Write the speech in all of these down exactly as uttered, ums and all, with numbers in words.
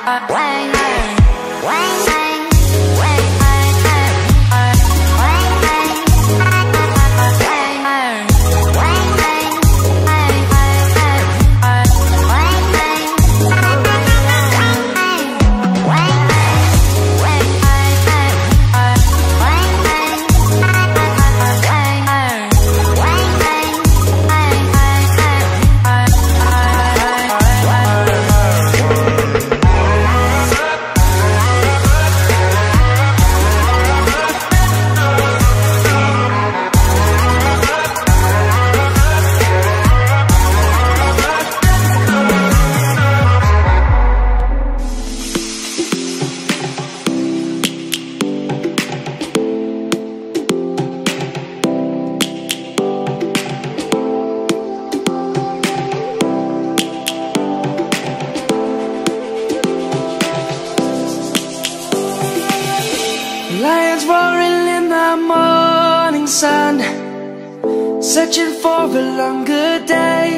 Lions roaring in the morning sun, searching for a longer day.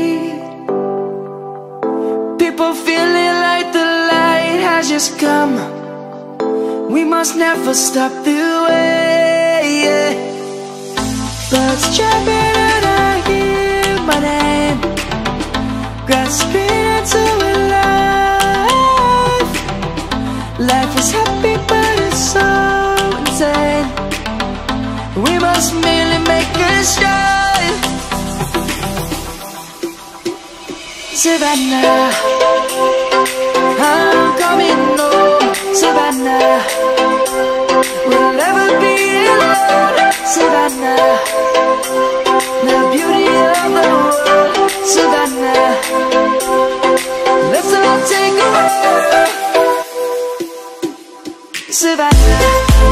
People feeling like the light has just come. We must never stop the way. Birds chirping and I hear my name, grasping into a life. Life is happy but it's so insane. We must merely make a start. Savannah, I'm coming home. Savannah, we'll never be alone. Savannah, the beauty of the world. Savannah, let's all take a walk. Savannah,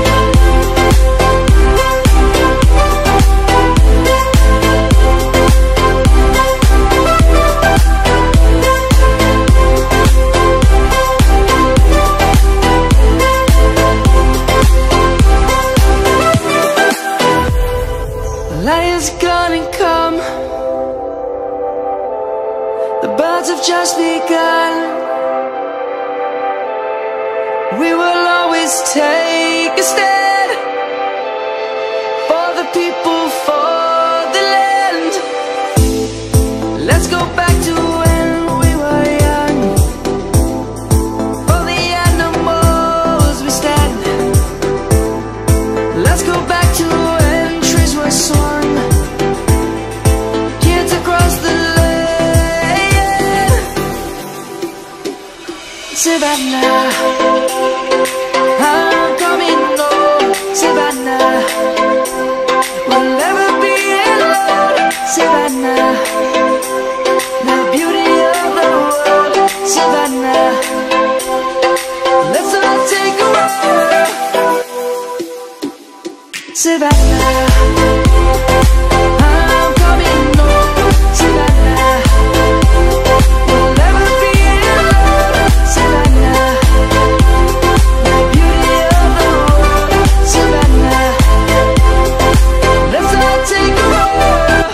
lion's gonna come. The birds have just begun. We will always take a stand for the people, for the land. Let's go back to when we were young. For the animals we stand. Let's go back to when trees were swung, kids across the land. Savannah, I'm coming home. Savannah, we'll never be alone. Savannah, the beauty of the world. Savannah, let's all take a walk. Savannah, I'm coming home. Savannah, we'll never be alone. Savannah, the beauty of the world. Savannah, let's all take a walk.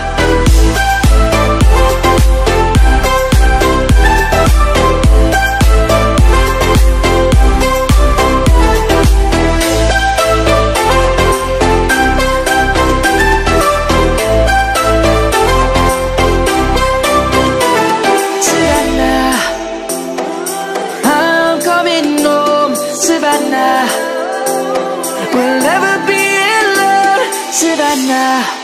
Savannah, I'm coming home. Savannah, we'll never be alone. Savannah.